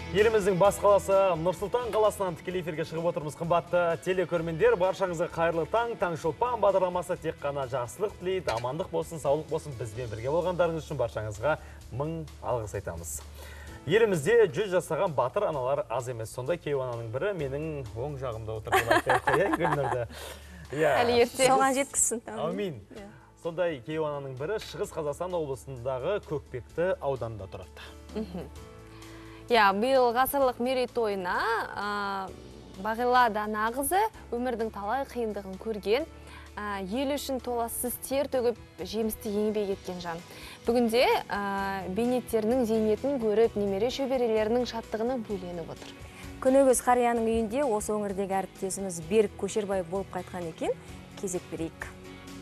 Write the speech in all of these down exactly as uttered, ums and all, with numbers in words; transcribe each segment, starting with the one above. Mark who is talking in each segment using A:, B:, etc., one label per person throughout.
A: Еліміздің бас қаласы Нұр-Сұлтан қаласынан тікелей эфирге шығып отырмыз. Қымбатты телекөрермендер, баршаңызға қайырлы таң. Таңшолпан бағдарламасы тек қана жақсылық тілейді, амандық болсын, саулық болсын. Бізбен бірге болғандарыңыз үшін баршаңызға мың алғыс айтамыз. Елімізде жүз жасаған батыр аналар аз емес. Сондай Кейуананың бірі менің оң жағымда отырды.
B: Әлі ерте. Соған жеткізсін.
A: Амин. Сондай Кейуананың бірі Шығыс Қазақстан облысындағы Көкпекті ауданында тұрады.
B: Я, биыл ғасырлық мерейтойына Бағила Данағызы өмірдің талай қиындығын көрген, ел үшін толассыз тер төгіп жемісті еңбек еткен жан. Бүгінде бейнеттерінің зейнетін көріп, немере шөберелерінің шаттығына бөленіп отыр.
C: Күнігіз қарияның үйінде осы өңірдегі әріптесіміз Берік Көшербай болып қайтқан екен, кезек берейік.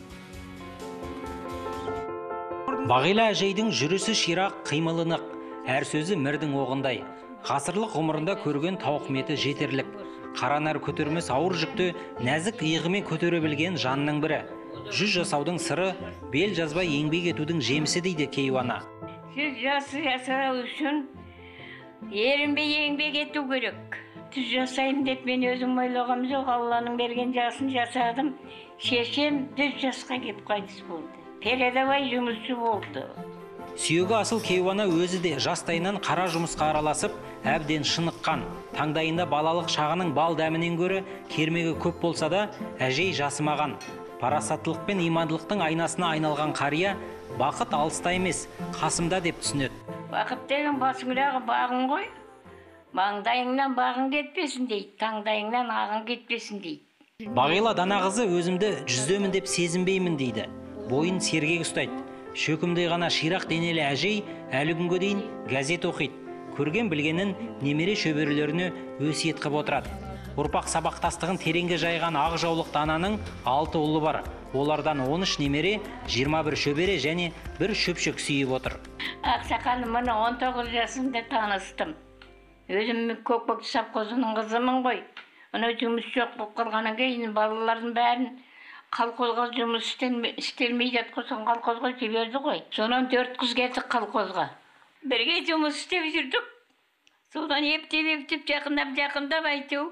D: Бағила әжейдің жүрісі ширақ, қимылы нық. Әр сөзі мірдің оғындай. Ғасырлық ғұмырында көрген тауқыметі жетерлік. Қаранар көтермес ауыр жүкті нәзік иығымен көтере білген жанның бірі. Жүз жасаудың сыры бел жазбай еңбек етудің жемісі дейді Кейуана.
E: Жүз жасы жасау үшін ерінбей еңбек ету керек. Жүз жасайым деп мен өзім ойлағам жоқ, Алланың берген жасын жасадым. Шешем жүз жасқа кеп қайтыс болды. Передавай жұмысшы болды.
D: Сүйегі асыл Кейуана өзі де жастайынан қара жұмысқа араласып, әбден шыныққан. Таңдайында балалық шағының бал дәмінен көрі кермегі көп болса да, әжей жасымаған. Парасаттылық пен имандылықтың айнасына айналған қария бақыт алыста емес, қасымда деп түсінеді.
E: Бақыт деген басыңдағы бағың ғой. Маңдайыңнан бағың кетпесін дейді, таңдайыңнан ағың кетпесін дейді.
D: Бағила Данағызы өзімді жүздемін деп сезінбеймін дейді. Бойын сергек ұстайды. Шөкімдей ғана ширақ денелі әжей әлі күнге дейін газет оқиды. Көрген білгенін немере шөберелеріне өсиет қып отырады. Ұрпақ сабақтастығын тереңге жайған ақ жаулықты ананың алты ұлы бар. Олардан он үш немере, жиырма бір шөбере және бір шөпшек сүйіп отыр.
E: Ақсақалы мұны он тоғыз жасымда таныстым. Өзім Көкпекті совхозының қызымын ғой. Оны жұмыс жоқ болып қалғаннан кейін балалардың бәрін қалқозға жұмыс істелмей жатқызған қалқозға жіберді ғой. Сонан төрт қыз келдік қалқозға. Бірге жұмыс істеп жүрдік. Содан ептеп-ептеп жақындап жақындап айту.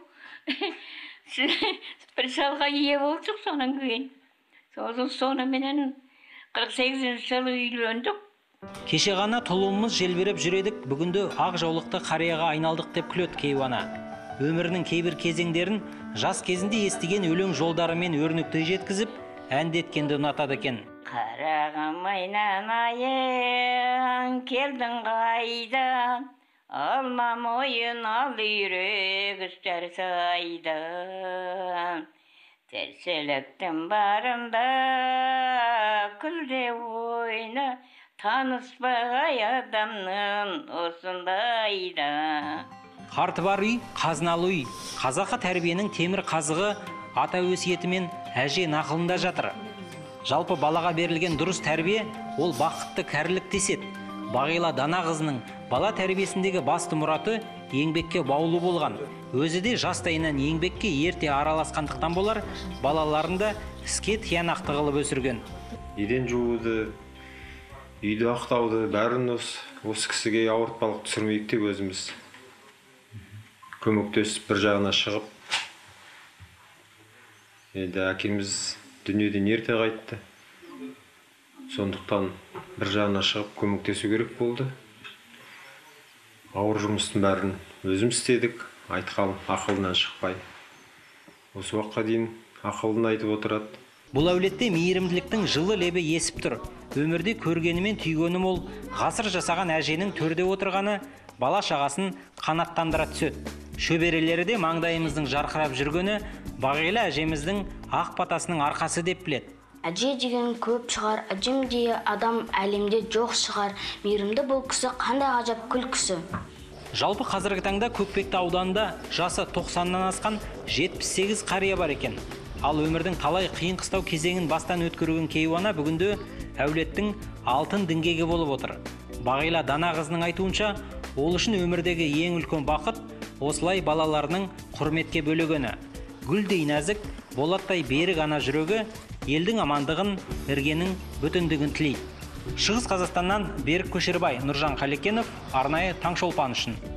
E: Бір салға ие болдық сонан кейін. Сосын соныменен қырық сегізінші жылы үйлендік.
D: Кеше ғана тұлуымыз желбереп жүредік, бүгінді ақ жаулықты қарияға айналдық деп күледі Кейуана. Өмірінің кейбір кезеңдерін жас кезінде естіген өлең жолдарымен өрнекті жеткізіп, әндеткенді ұнатады екен.
E: Қарағым айналайын, келдің қайдан, алма мойын ал үйрек үстер сайдан. Терселіктің барында күлде ойна, таныспай адамның осындайда.
D: Қарты бар үй, қазыналы үй. Қазақы тәрбиенің темір қазығы ата өсиетімен әже нақылында жатыр. Жалпы балаға берілген дұрыс тәрбие ол бақытты кәрілік деседі. Бағила Данағызының бала тәрбиесіндегі басты мұраты еңбекке баулу болған. Өзі де жастайынан еңбекке ерте араласқандықтан болар, балаларында іске тиянақты қылып өсірген.
F: Еден жууды, үйді ақтауды бәрін осы кісіге ауыртпалық түсірмейік деп өзіміз көмектесіп бір жағына шығып, енді әкеміз дүниеден ерте қайтты. Сондықтан бір жағына шығып көмектесу керек болды. Ауыр жұмыстың бәрін өзім істедік, айтқам ақылынан шықпай. Осы уақытқа дейін ақылын айтып отырады.
D: Бұл әулетте мейірімділіктің жылы лебі есіп тұр. Өмірде көргенімен түйгені мол, ғасыр жасаған әженің төрде отырғаны бала шағасын қанаттандыра түседі. Шөберелері де маңдайымыздың жарқырап жүргені Бағила әжеміздің ақ батасының арқасы деп біледі.
G: Әже деген көп шығар, әжем де адам әлемде жоқ шығар. Мейірімді бұл кісі қандай ғажап күлкісі.
D: Жалпы қазіргі таңда Көкпекті ауданында жасы тоқсаннан асқан жетпіс сегіз қария бар екен. Ал өмірдің талай қиын қыстау кезеңін бастан өткерген Кейуана бүгінде әулеттің алтын діңгегі болып отыр. Бағила Данағызының айтуынша, ол үшін өмірдегі ең үлкен бақыт осылай балаларының құрметке бөлегені. Гүлдей нәзік, болаттай берік ана жүрегі елдің амандығын, іргенің бүтіндігін тілейді. Шығыс Қазақстаннан Берік Көшербай, Нұржан Қалекенов, арнайы Таңшолпан үшін.